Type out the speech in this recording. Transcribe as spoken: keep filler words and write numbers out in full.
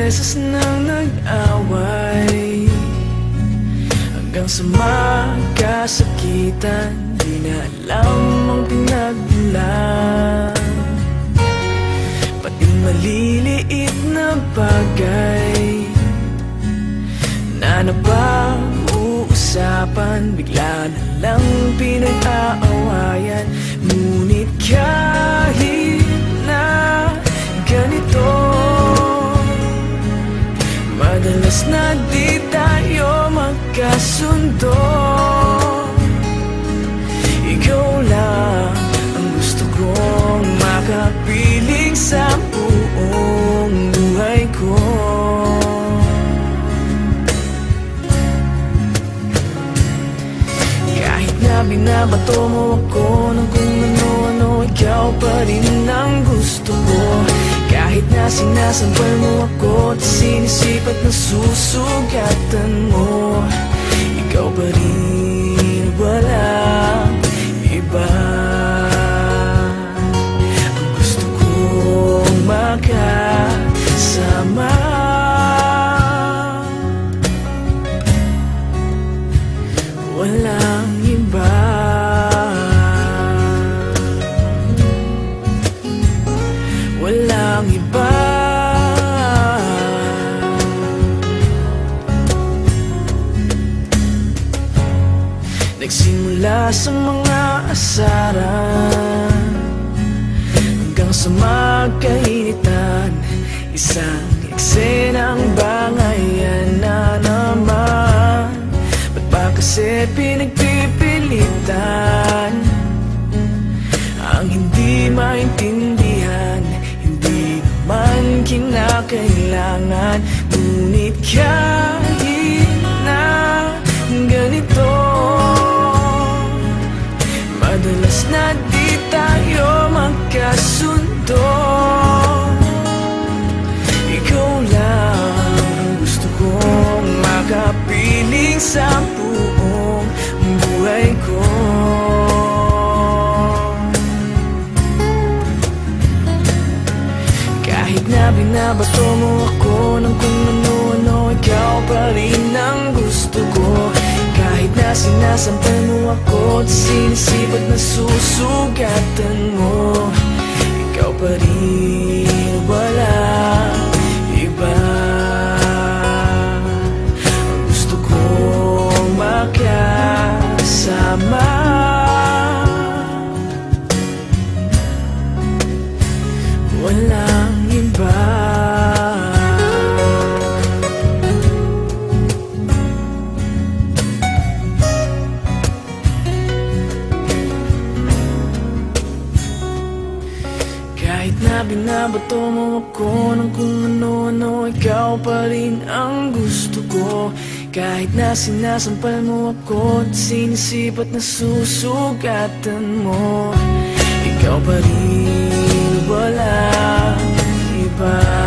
beses nang nag-away, hanggang sa magkasakitan, di na alam ang pinagmulan. Pati maliliit na bagay na napag-uusapan, bigla na lang pinag-aawayan. Ngunit kahit na ganito, madalas na di tayo magkasundo. Ikaw lang ang gusto kong makapiling sa buong buhay ko. Kahit na binabato mo ako ng kung ano-ano, ikaw pa rin ang gusto ko. Kahit na sinasampal mo ako at sinisipat na susugatan mo, ikaw pa rin, walang iba. Ang gusto kong makasama, walang iba. Walang iba. Nagsimula sa mga asaran, hanggang sa magkainitan, isang eksenang bangayan na naman. Ba't ba kasi pinagpipilitan ang hindi maintindihan? Hindi naman kinakailangan. Ngunit kahit na ganito, madalas na di tayo magkasundo. Ikaw lang ang gusto kong makapiling sa buong buhay ko. Kahit na binabato mo ako ng kung ano-ano, ikaw pa rin ang gusto ko. Kahit na sinasampal mo ako at sinisipat na susugatan mo, ikaw pa rin, walang iba. Ang gusto kong makasama, walang iba. Kahit na binabato mo ako ng kung ano-ano, ikaw pa rin ang gusto ko. Kahit na sinasampal mo ako at sinisipat na susugatan mo, ikaw pa rin, walang iba.